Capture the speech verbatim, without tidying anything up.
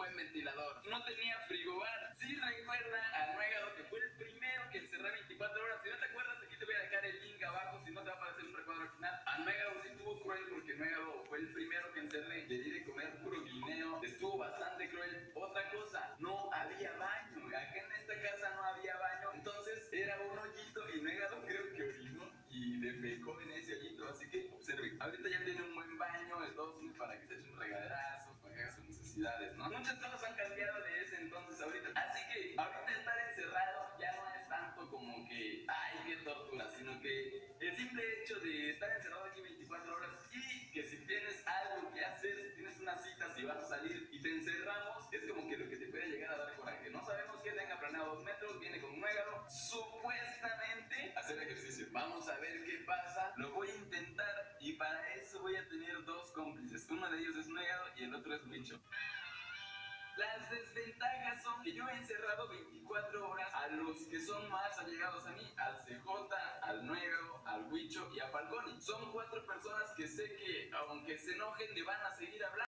buen ventilador. No tenía frigobar. Sí recuerda a Nuegado, que fue el primero que encerré veinticuatro horas. Si no te acuerdas, aquí te voy a dejar el link abajo, si no te va a aparecer un recuadro al final. A Nuegado sí estuvo cruel porque Nuegado fue el primero que encerré. Le di de comer puro guineo. Estuvo bastante cruel. Otra cosa, no había baño. Acá en esta casa no había baño. Entonces era un hoyito y Nuegado creo que orinó y defecó en ese hoyito. Así que observe, ahorita ya tiene un buen baño, el dos para que se eche un regaderazo, para que haga sus necesidades, ¿no? Muchas cosas han cambiado de ese entonces ahorita. Así que ahorita estar encerrado ya no es tanto como que, ay, qué tortura, sino que el simple hecho de estar encerrado aquí veinticuatro horas y que si tienes algo que hacer, si tienes una cita, si vas a salir y te encerramos, es como que lo que te puede llegar a dar coraje. No sabemos qué tenga planeado dos metros, viene con un Nuegado, supuestamente hacer ejercicio. Vamos a ver qué pasa, lo voy a intentar y para eso voy a tener dos cómplices. Uno de ellos es Nuegado y el otro es Huicho. Las desventajas son que yo he encerrado veinticuatro horas a los que son más allegados a mí, al C J, al Nuegado, al Huicho y a Falconi. Son cuatro personas que sé que, aunque se enojen, me van a seguir hablando.